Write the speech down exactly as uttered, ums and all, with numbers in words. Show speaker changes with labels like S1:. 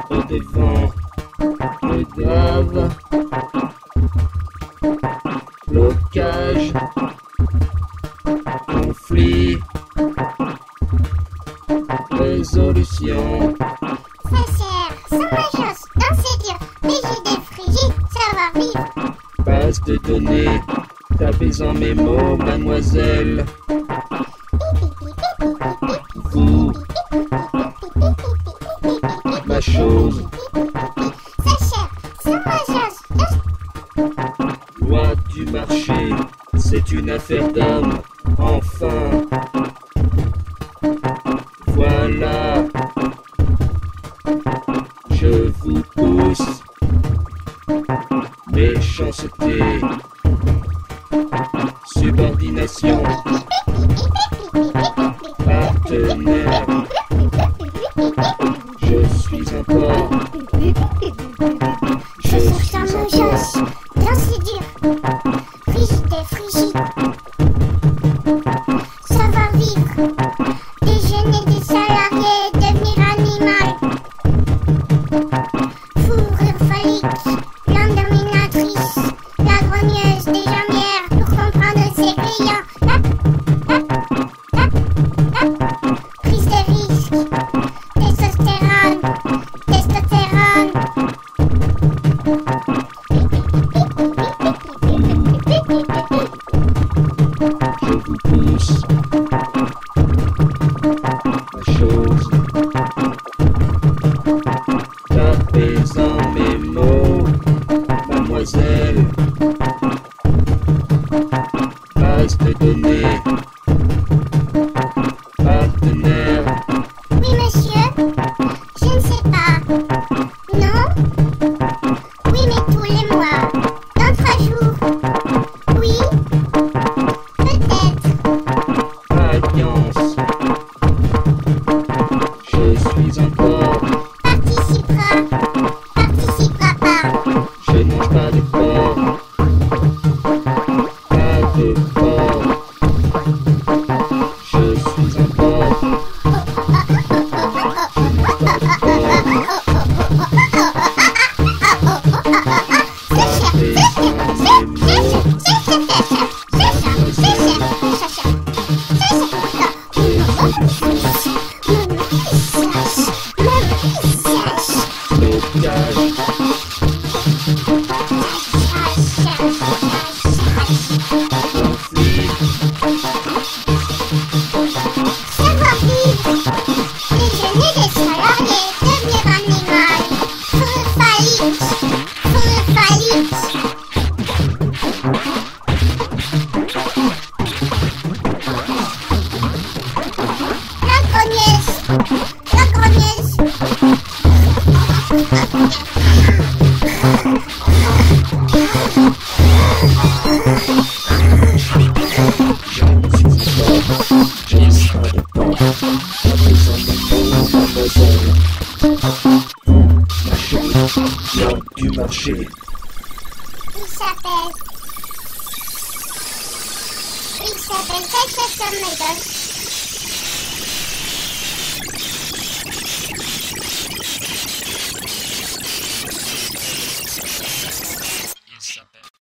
S1: Au-devant, le grave, blocage, conflit, résolution.
S2: Sincère, sans majos, danser dur, rigide, frigide, savoir vivre.
S1: Base de données, tapez en mémo, mademoiselle. Vous, ma chose.
S2: Sincère, sans majos,
S1: Loi du marché, c'est une affaire d'homme, enfin. Voilà. Je vous pousse. Méchanceté. Subordination. Partenaire. Je suis encore.
S2: je suis sans majos, danser dur, rigide, frigide. Savoir vivre, déjeuner des salariés, devenir animal. Fourrure phallique, l'endominatrice, la grogneuse des jambières pour comprendre ses clients. Hop, hop, hop, hop. Prise de risque, testostérone, testostérone.
S1: Je vous pousse. La chose. Tapez en mémo, mademoiselle. Base de données. Partenaire.
S2: Oui, monsieur, je ne sais pas. Non? Oui, mais tous les mois. Dans trois jours. Oui? Peut-être.
S1: Alliance. Je suis encore.
S2: Participera. Participera pas.
S1: Je ne mange pas de porc. Pas de porc. Je suis encore. Blocage. Conflit.
S2: Savoir vivre, déjeuner des salariés, devenir animal. Fourrure phallique, fourrure phallique. La grogneuse, la grogneuse.
S1: Je ne suis pas de porc. Tapez en mémo, mademoiselle. Vous, ma chose. Loi du marché.
S2: Il s'appelle... Il s'appelle Sacha Médoc.